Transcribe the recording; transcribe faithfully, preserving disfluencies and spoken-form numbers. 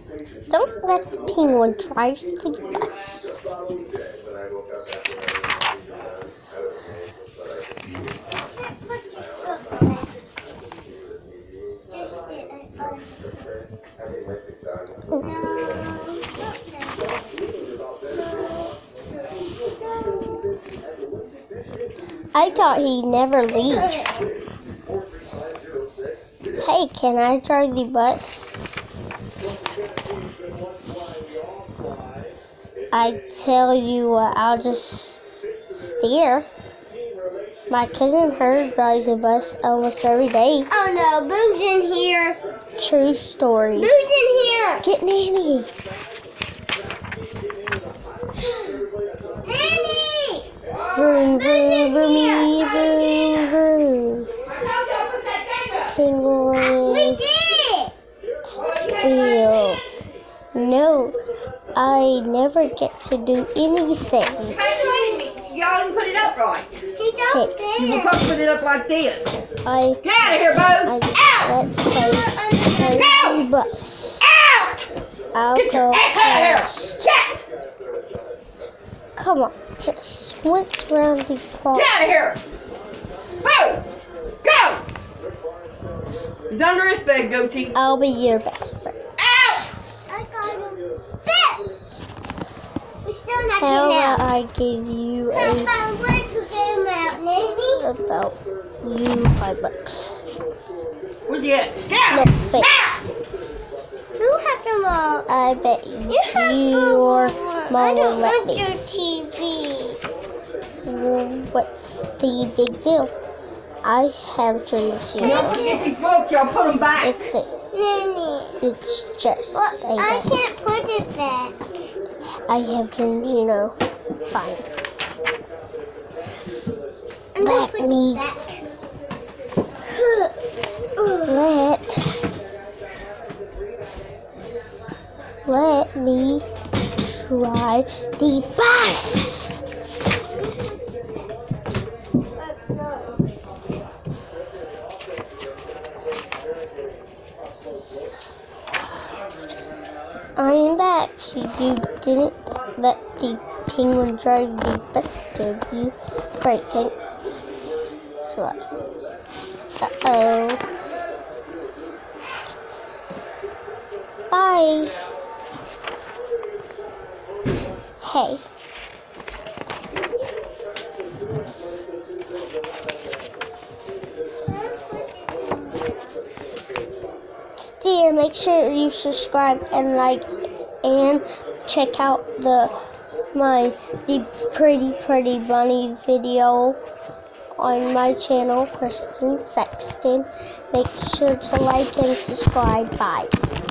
Don't let the penguin drive the bus. I thought he'd never leave. Hey, can I drive the bus? I tell you what, I'll just steer. My cousin her drives a bus almost every day. Oh no, Boo's in here. True story. Boo's in here. Get Nanny. Nanny! Vroom, vroom, vroomy, vroom, vroom. Penguin. We did! Wheel. No, I never get to do anything. Y'all didn't put it up right. He's up Hey, You were there. supposed to put it up like this. I, Get out of here, Bo! I Out! let's play Go! the bus. Out! I'll Get go your ass out of first. here! Get! Come on, just once round the park. Get out of here! Bo! Go! He's under his bed, Goosey. I'll be your best friend. Out! I got him. Bet! We're still not How getting about out. I give you How a about where to get him out, Nanny? about you five bucks? Where's he at? No, Out! fake. Out! You have to mom. I bet you You have your to I mom will don't let want me. your T V. Well, what's the big deal? I have dreams, you Y'all know. get these books, y'all put them back. It's a, Nanny. it's just Well, a I mess. can't put it back. I have dreams, you know. Fine. I'm gonna Let put me- it back. Let let me try the bus. I am back. You didn't let the penguin drive the bus, did you? Right, Pink. So, uh-oh. Bye. Hey. Dear, make sure you subscribe and like and check out the my the pretty pretty bunny video on my channel, Kristen Sexton. Make sure to like and subscribe. Bye.